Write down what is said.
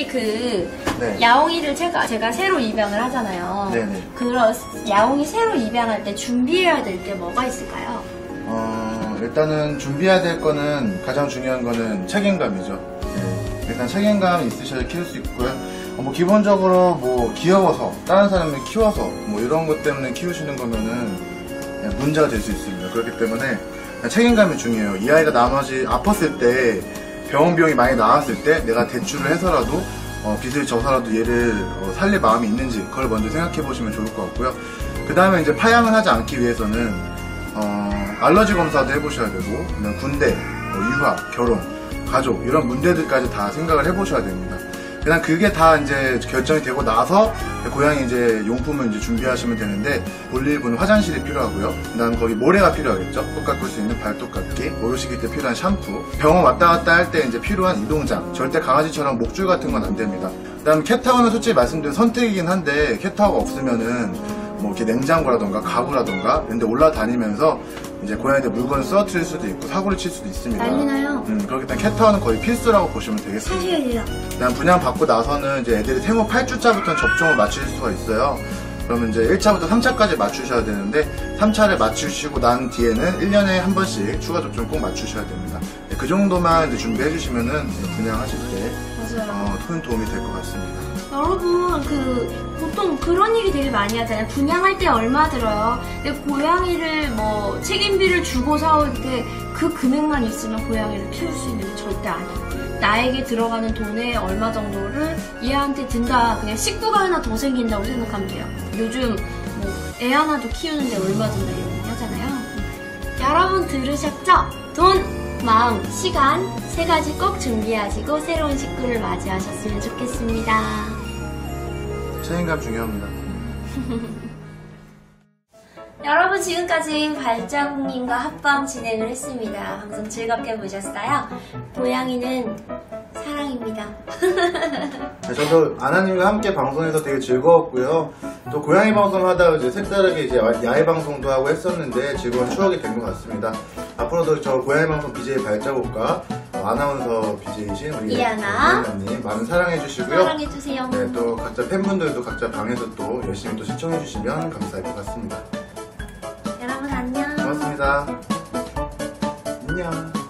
혹시 그 네. 야옹이를 제가 새로 입양을 하잖아요. 네네. 그런 야옹이 새로 입양할 때 준비해야 될 게 뭐가 있을까요? 일단은 준비해야 될 거는 가장 중요한 거는 책임감이죠. 네. 일단 책임감 있으셔야 키울 수 있고요. 뭐 기본적으로 뭐 귀여워서 다른 사람을 키워서 뭐 이런 것 때문에 키우시는 거면은 문제가 될 수 있습니다. 그렇기 때문에 책임감이 중요해요. 이 아이가 나머지 아팠을 때 병원 비용이 많이 나왔을 때 내가 대출을 해서라도 빚을 져서라도 얘를 살릴 마음이 있는지 그걸 먼저 생각해 보시면 좋을 것 같고요. 그 다음에 이제 파양을 하지 않기 위해서는 알러지 검사도 해보셔야 되고 군대, 유학, 결혼, 가족 이런 문제들까지 다 생각을 해보셔야 됩니다. 그냥 그게 다 이제 결정이 되고 나서 고양이 이제 용품을 이제 준비하시면 되는데 볼일 보는 화장실이 필요하고요. 그다음 거기 모래가 필요하겠죠. 꼭 깎을 수 있는 발톱 깎기, 모르시기 때 필요한 샴푸, 병원 왔다 갔다 할 때 이제 필요한 이동장. 절대 강아지처럼 목줄 같은 건 안 됩니다. 그다음 캣타워는 솔직히 말씀드린 선택이긴 한데 캣타워가 없으면은 뭐 이렇게 냉장고라던가 가구라던가 이런 데 올라다니면서 이제 고양이들 물건을 쓰러뜨릴 수도 있고 사고를 칠 수도 있습니다. 난리나요. 그렇기 때문에 캣타워는 거의 필수라고 보시면 되겠습니다. 사실이에요. 그다음 분양받고 나서는 이제 애들이 생후 8주차부터 접종을 맞추실 수가 있어요. 그러면 이제 1차부터 3차까지 맞추셔야 되는데 3차를 맞추시고 난 뒤에는 1년에 한 번씩 추가 접종 꼭 맞추셔야 됩니다. 그 정도만 이제 준비해 주시면은 분양하실 때 큰 도움이 될 것 같습니다. 여러분 보통 그런 얘기 되게 많이 하잖아요. 분양할 때 얼마 들어요? 근데 고양이를 뭐 책임비를 주고 사올 때 그 금액만 있으면 고양이를 키울 수 있는 게 절대 아니에요. 나에게 들어가는 돈의 얼마 정도를 얘한테 든다. 그냥 식구가 하나 더 생긴다고 생각하면 돼요. 요즘 뭐 애 하나도 키우는데 얼마 든다 이런 얘기 하잖아요. 여러분 들으셨죠? 돈, 마음, 시간 세 가지 꼭 준비하시고 새로운 식구를 맞이하셨으면 좋겠습니다. 책임감 중요합니다. 여러분 지금까지 발자국님과 합방 진행을 했습니다. 방송 즐겁게 보셨어요? 고양이는 사랑입니다. 네, 저도 아나님과 함께 방송해서 되게 즐거웠고요. 또 고양이 방송 하다가 이제 색다르게 이제 야외 방송도 하고 했었는데 즐거운 추억이 된 것 같습니다. 앞으로도 저 고양이 방송 BJ 발자국과 아나운서 BJ이신 우리 이하나님 많은 사랑해 주시고요. 사랑해 주세요. 네, 또 각자 팬분들도 각자 방에서 또 열심히 또 시청해 주시면 감사할 것 같습니다. 여러분 안녕. 고맙습니다. 안녕.